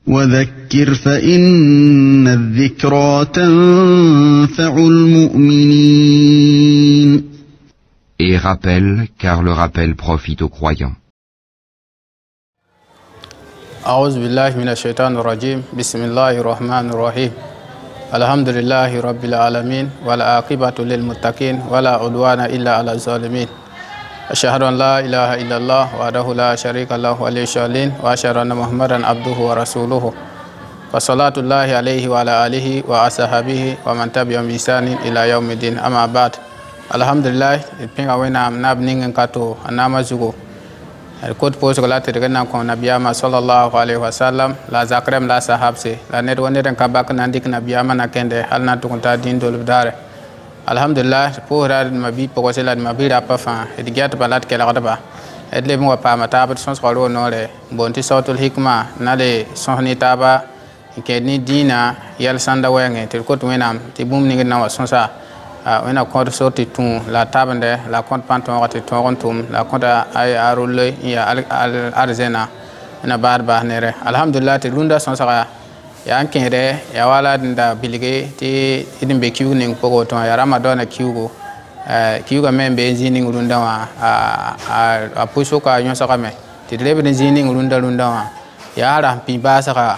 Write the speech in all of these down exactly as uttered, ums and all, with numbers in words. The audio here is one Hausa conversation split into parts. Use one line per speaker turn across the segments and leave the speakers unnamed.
وذكر فإن الذكرى تنفع المؤمنين.
Et rappelle, car le rappel profite aux croyants.
أعوذ بالله من الشيطان الرجيم. بسم الله الرحمن الرحيم. الحمد لله رب العالمين والعاقبة للمتقين ولا عدوان إلا على الظالمين. أشهد أن لا إله إلا الله وحده لا شريك له ولي الصالحين وأشهد أن محمدا عبده ورسوله وصلاة الله عليه وعلى آله وأصحابه ومن تبعهم بإحسان إلى يوم الدين. أما بعد. الحمد لله. إبقى وين نابنين كاتو أنام زوجو. الكود بوس غلات ترجعنا كون نبينا صلى الله عليه وسلم لا زكرم لا صحابسي لا ندوان ندن كباك ننديك نبينا نكنده هل نتوقن تدين دول بداره. Alhamdulillah pour rad ma bi pour cela ma bi rapa fa et digat balat kala gadaba et le mo pa mata ba son solo no le bonti sautul hikma na le sohni taba ke ni dina yal sanda wenge tel ko wenam ti bum ni na wa son sa wena ko sorti tun la tabande la compte panton wati ton tum la compte ay arule ya al arzena na bar ba nere alhamdulillah te lunda son sa ya kere ya wala nda bilige ti idin be kiu ning pogo to ya ramadan kiugo eh kiuga membe zini ngurunda wa a a puso ka nyo saka me ti lebe ni zini ngurunda runda wa ya rampi basaka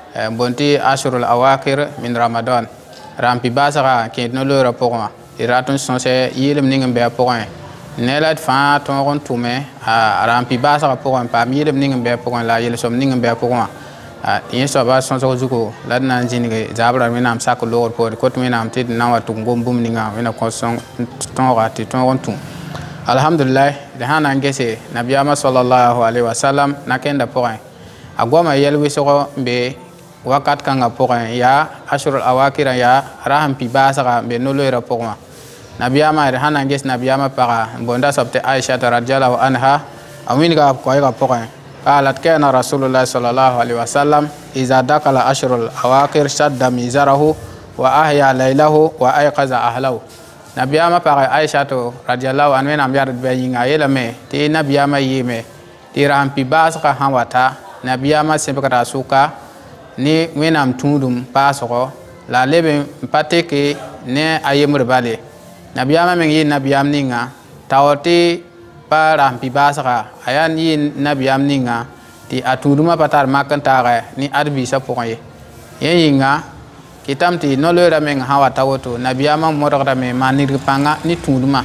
bonti ashurul awakir min ramadan rampi basaka ke no lo raporo iratun sonse yilem ning be pogo nelat fa to gon tume a rampi basaka pogo pa yilem ning be pogo la yele som ning be pogo yin so ba son so zuko la na jinige zabra mi nam sak lor por ko mi nam tid na watu ngom bum ninga wena ko son ton rati ton wontu alhamdulillah de hana ngese nabiyama sallallahu alaihi wasallam nakenda point agoma yelwi so be wakat kanga point ya ashurul awakira ya raham pi basaka be no lera point nabiyama de hana ngese nabiyama para bonda sabte aisha radhiyallahu anha awinga ko ga point قالت كان رسول الله صلى الله عليه وسلم إذا دخل أشهر الأواخر شد ميزره وأحيا ليله وأيقظ أهله. نبي أما بقى عائشة رضي الله عنها نام يارد بيجين عيلمه تي نبي أما يمه تي رام بيباس كهان وتا نبي أما سبك راسوكا ني وينام تندم باسكو لا لبن باتك نه أيام ربالي نبي أما من ين نبي أم نينga تاوتي para pibasaka ayan yin nabiyam ninga ti atuduma patar makantare ni arbi sa poye yinga kitam ti no lera men hawa tawoto nabiyama modora me manir panga ni tuduma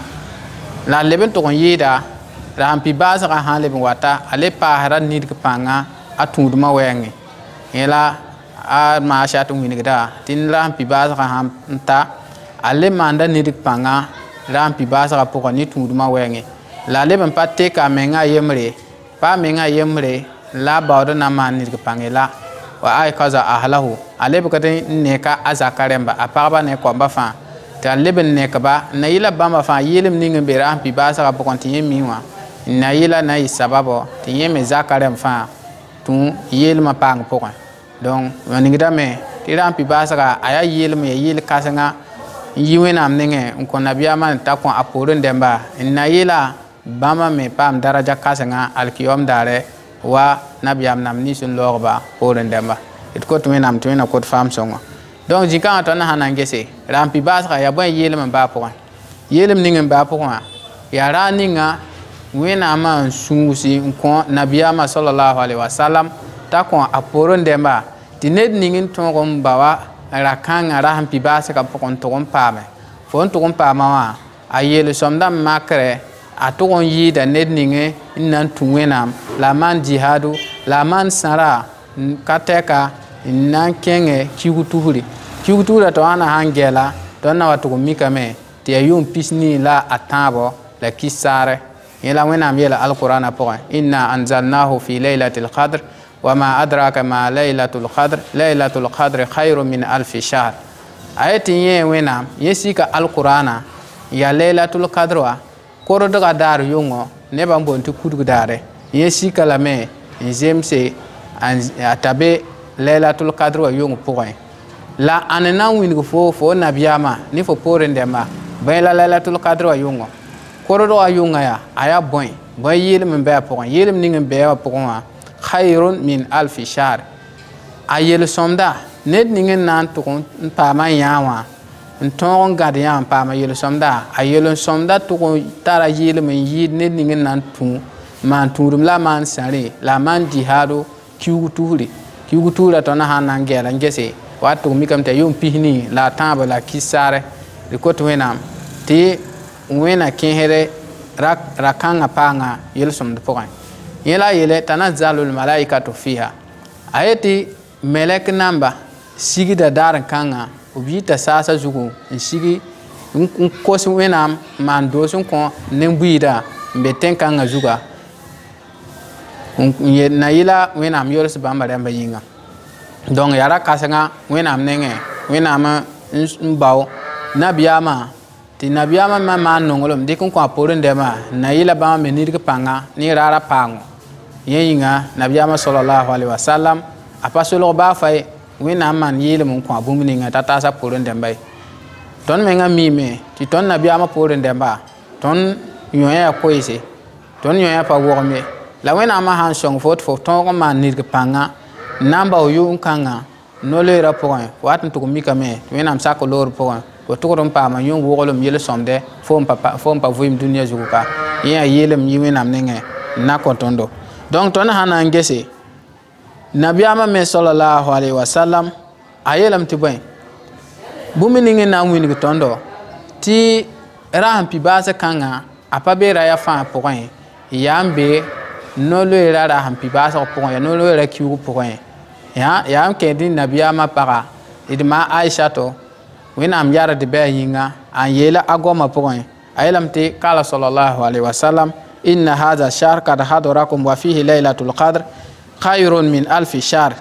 la leben to yida ram pibasaka han leben wata ale pahara ni panga atuduma wengi ela a ma shatu winigda tin ram pibasaka han ta ale manda ni panga ram pibasaka poko ni tuduma wengi la leben patte ka menga yemre pa menga yemre la bawdo na manir pangela wa ay kaza ahlahu alebe kate ne ka azakaremba apaba ne ko ba fa ta leben ne ka ba na yila bamba fa yelem ninga bera pi ba sa ko kontinye miwa na yila na isababo tinyeme zakarem fa tun yelma pang pokon donc waningida me tiram pi ba sa aya yelma yel kasanga yiwena amnenge ko nabiya man ta ko aporon demba na yila bama me pam daraja kasanga alkiyom dare wa nabiyam nam ni sun lorba poren demba it ko tume nam tume na ko fam songo donc jika to na hanan gese rampi basra ya bon yelem ba point yelem ningen ba point ya ra ninga wena ma sungusi ko nabiyama sallallahu alaihi wasallam ta ko aporon demba tined ningen to ko bawa rakanga rampi basra ko to ko pame fon to ko pama wa ayele somdam makre atogon yi da ned ninge nan tuwenam la man jihadu la man sara kateka nan kenge kiwutuhuri kiwutura to ana hangela to na watu mika me te yum pisni la atabo la kisare ila wenam yela alqur'ana po inna anzalnahu fi laylatil qadr wama adraka ma laylatul qadr laylatul qadr khairun min alf shahr ayati ye wenam yesika alqur'ana ya laylatul qadr wa koro daga dar yongo ne ban bonti kudu dare yesi kala me njemse atabe lailatul qadr wa yongo point la anana win fo fo nabiyama ni fo porende ma bay la lailatul qadr wa yongo koro do yonga ya aya boy boy yele men be point yele ni ngem be point khairun min alf shahr a yel somda ned ningen nan to pa ma yawa nton gad ya pa ma yel somda a yel somda to tara yel men yid ned ningen nan tu man turum la man sare la man jihado kiugu tuhuri kiugu tura to na hanan gela ngese watu mi kam te yum pihni la tamba la kisare de ko to wenam ti wena kenhere rak rakanga panga yel som de pokan yela yele tanazzalul malaikatu fiha ayati melek namba sigi da daran kanga ubita sasa zugu sigi ko so wenam man do sun ko nembuida mbeten kanga zuga na yila wenam yols bamba ramba yinga donc yara kasanga wenam nenge wenam mbaw nabiyama ti nabiyama ma man nongolom de kun ko aporen de ma na yila bamba menir ke panga ni rara pango yinga nabiyama sallallahu alaihi wasallam apasolo ba fay wenam man yile mun ko abumni nga tata sa poren de mbay ton menga mime ti ton nabiyama poren de mba ton yoya koise ton yoya pa worme la wena ma han song fot fo ton ma nir ke panga namba o yu kanga no le rapport wat to mi kame wena am sako lor point o to ron pa ma yu wogolum yele somde fo pa fo pa vuim dunia juka ya yelem yi wena am nenge na ko tondo donc ton hana ngese nabiyama me sallallahu alaihi wasallam ayelam tibay bumi ninge na wini ke tondo ti ram pi base kanga apabera ya fa point yambe no le rara hampi basa pour ya no le kiu pour ya ya am ke din nabiyama para idma aisha to wena am yara de be yinga an yela agoma pour ayelam te kala sallallahu alaihi wasallam inna hadha shahr qad hadarakum wa fihi laylatul qadr khayrun min alf shahr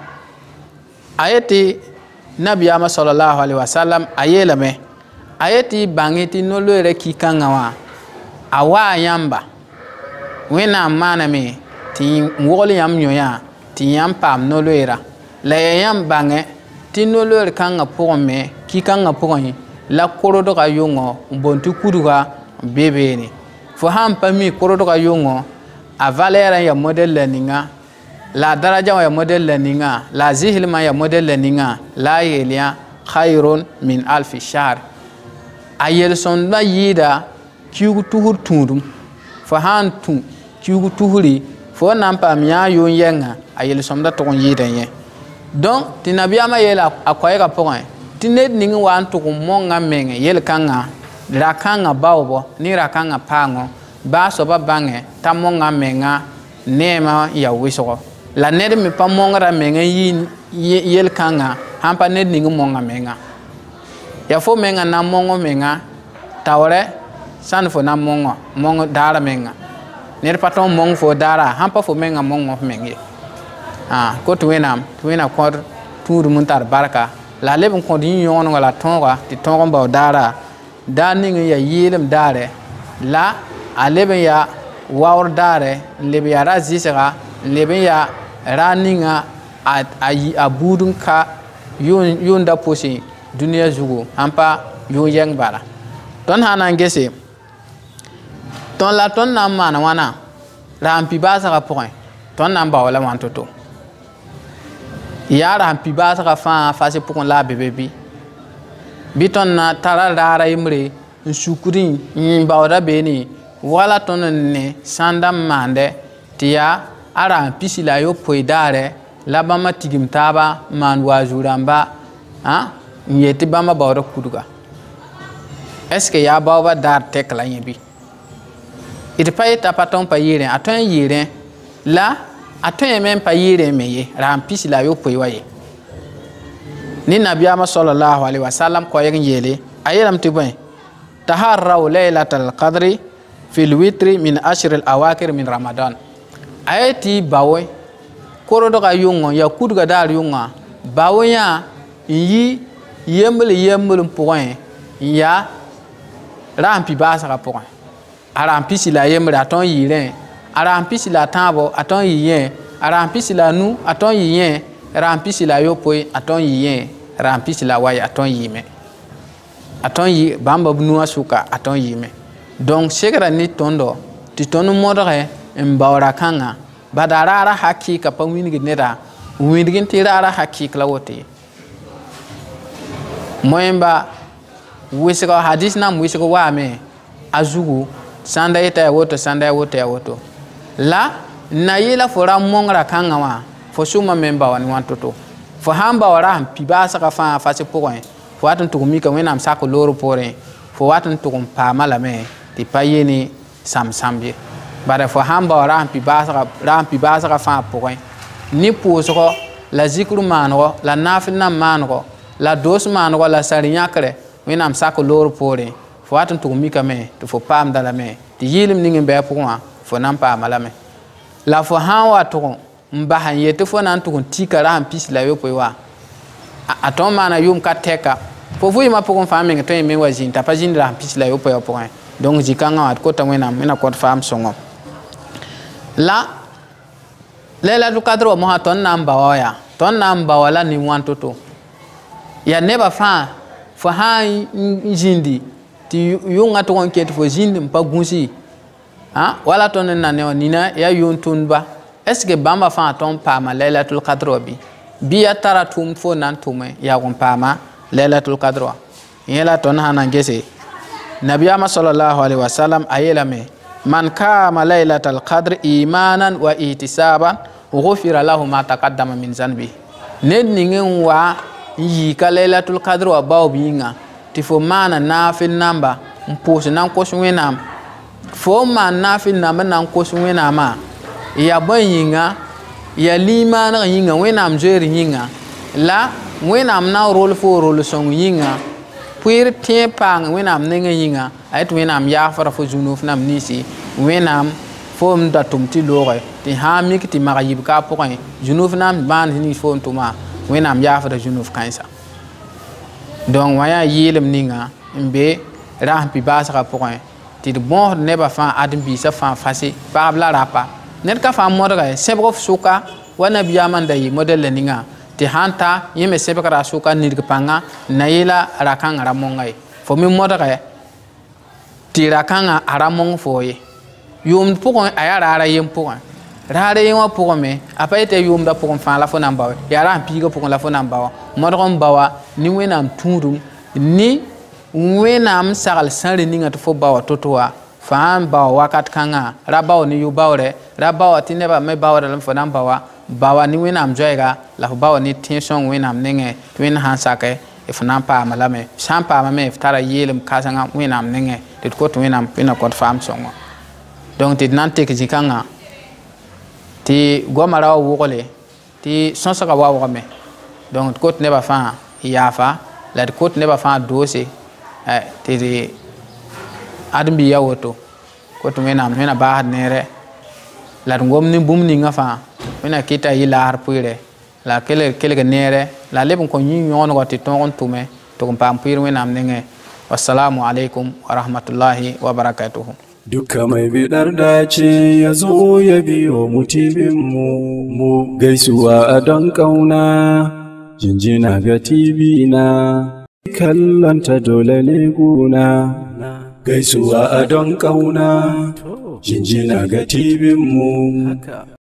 ayati nabiyama sallallahu alaihi wasallam ayela me ayati bangeti no le ki kangawa awa yamba wena mana me ti wogol yam nyoya ti yam pam no loira la yam bange ti no loir kanga pour me ki kanga pour yi la korodo ka yongo bontu kuduga bebe ni fo ham pami korodo ka yongo a valera ya model la ninga la daraja ya model la ninga la zihilma ya model la ninga la yelia khairun min alf shahr ayel son ba yida kiugu tuhur tundum fo han tu kiugu tuhuri fo nan pam ya yo yenga ayel somda to yida yen donc ti nabiyama yela akoy ka point ti ned ningi wan to monga menge yel kanga rakanga bawbo ni rakanga pango ba so ba bange ta monga menga nema ya wiso la ned mi pa monga menga yin yel kanga hampa ned ningi monga menga ya fo menga na mongo menga tawre san fo na mongo mongo dara menga ner paton mong fo dara hampa fo menga mongo mengi ah ko to wenam to wena ko tour mun tar baraka la lebon ko din yon wala tonga ti tonga ba dara daning ya yelem dare la aleben ya wawr dare lebe ya razisera lebe ya raninga a abudun ka yon yonda posi dunia zugo hampa yo yang bara ton hana ngese ton la ton na mana wana rampi basa ka point ton na ba wala wan toto ya rampi basa ka fa fa se pour la bébé bi biton na tara dara imre nsukuri nyimba ora beni wala ton ne sandam mande tia ara pisila yo poidare la bama tigim taba man wazuramba ha nyeti bama bawra kuduga est-ce que ya bawa dar tek la yebi il paye ta paton pa yire aton yire la aton même pa yire meye rampisi la yo poy waye ni nabiyama sallallahu alaihi wasallam ko yen yele ayelam tibay taharraw laylatal qadri fil witri min ashr al awakir min ramadan ayati bawe korodo ka yungo ya kuduga dar yunga bawe ya yi yembele yembele point ya rampi basa ka point arampi si la yemre aton yire arampi si la tabo aton yiyen arampi si la nu aton yiyen rampi si la yopoi aton yiyen rampi si la waya aton yime aton yi bamba nu asuka aton yime donc segara ni tondo ti tonu modore mbawra kanga badarara hakika pa wingi neda wĩndgẽ tɩ raara hakɩɩk la woto ye moẽmba wɩsg hadis nam wɩsg waame a zugu sãn da yeta ya woto sãn da ya woto ya woto la na yɩla fo ra mongra kãngã wã fo sʋma me n bawa ne wãn to-to fo sãn bawa ra sẽn pi baasgã fãa fasɩ pʋgẽ fo wat n tʋg mika wẽnnaam sak loor poorẽ fo wat n tʋg n paama lame tɩ pa ye ne sãm-sãmb ye bara fo sãn bawa ra sẽn pi baasgã ra sẽn pi baasgã fãa pʋgẽ ne pʋʋsgɔ la zikr maanegɔ la naafɩl nam maanegɔ la doos maanegɔ la sar yãkrɛ wẽnnaam sak loor poorẽ fo wat n tʋg mikame tɩ fo paamda lame tɩ yɩɩlem ning n bɩ a pʋgẽ wã fo na n paama lame la fo sãn wa tʋg n bas n yetɩ fo na n tʋg n tika ra sẽn pis la yopoe wã a tõnd maana yʋʋm ka tɛka fo vɩɩmã pʋgẽ fãa meng tõe me wa zĩnd t'a pa zĩnd ra sẽn pis la yopoe wã pʋgẽ donc zĩ-kãngã wã d kota wẽnnaam wẽna kõt faam sõngem la Laylatul Qadr wa mosã tõnd na n ba wa yaa tõnd na n ba wa la nin-wãn to-to yaa nebã fãa fo sãn n zĩndi tɩ yʋngã tʋg n ket fo zĩnd n pa gũsi wala tõnd n na ne wã nina yaa yʋn-tʋmdba est ce que bãmba fãa tõnd paama Laylatul Qadr wa bɩ bɩ yaa tara tʋʋmd fo na n tʋme yaoog n paama Laylatul Qadr wa yẽ la tõnd sã na n gese nabiyaamã sallallahu alaihi wasallam a yeelame man kaama Laylatul Qadr imanan wa ihtisaban ghufira lahu ma taqaddama min zanbi ned ning n wa n yiika Laylatul Qadr wa baoob yĩnga tɩ fo maana naafɩl namba n pʋʋs na n kos wẽnnaam fo n maan naafɩl namba na n kos wẽnnaamã yaa bõe yĩnga yaa limaaneg yĩnga wẽnnaam zoeer yĩnga la wẽnnaam na n rol fo rol-sõng yĩnga pʋɩɩr tẽ paang wẽnnaam nengẽ yĩnga a yetɩ wẽnnaam yaafra fo zu-nuuf nam ninsi wẽnnaam fo n da tʋm tɩ looge tɩ sãn mik tɩ mag yibka a pʋgẽ zu-nuuf nam maan nins fo n tʋma wẽnnaam yaafda zu-nuuf kãensa donc wã yaa yɩɩlem ninga n be ra sẽn pi baasgã pʋgẽ tɩ d bõosd nebã fãa ãdem-biisã fãa fasɩ pagb la rapa ned ka fãa modga sẽbg f sʋka wa nabiyaamã n da yɩ modɛl la ninga tɩ sãn ta yẽ me sẽbgra a sʋka nidg pãnga n na yɩla ra-kãngã ra monga ye fo me modgɛ tɩ ra-kãngã a ra mong foo ye yʋʋmd pʋgẽ a yaa raara yen pʋgẽ raara yen wã pʋgẽ me a pa yetɩ yʋʋmdã pʋgẽ fãa la fo na n ba wa yaa ra sẽn piigã pʋgẽ la fo na n ba wa modg n ba wa ne wẽnnaam tũudum ne wẽnnaam sagl sãre ninga tɩ fo ba wa to-to wa fãa n ba wa wakat kãngã ra bao ne yʋ-baoorɛ ra bao tɩ nebã me baoodã la fo na n ba wa ba wa ne wẽnnaam zoɛɛga la fo ba wa ne tẽ-sõng wẽnnaam nengẽ tɩ wẽnd sãn sake f na n paama lame sã n paama me f tara yeelem kãsengã wẽnnaam nengẽ tɩ d kot wẽnnaam wẽna kõt faam sõngo donc tɩ d na n tek zĩ-kãngã tɩ goamã ra wa wʋgle tɩ sõsga waoogame donc d kot nebã fãa yaafa la d kot nebã fãa doose tɩ d ãdem-bi ya woto kot wẽnnaam wẽna baasd neerɛ la d gom ne bũmb ninga fãa wẽna kɩta yɩ laasr pʋɩɩrɛ la kelg neerɛ la leb n kõ yĩ yõonegɔ tɩ tõog n tʋme tɩg n paam pʋɩɩr wẽnnaam nengẽ wassalamu alaikum wa rahmatullahi wa barakatuhu
Duka mai bidar dace ya zo ya biyo mutibinmu mu gaisuwa a don ƙauna jinjina ga tibi na kallanta dole ne guna gaisuwa a don ƙauna jinjina ga tibinmu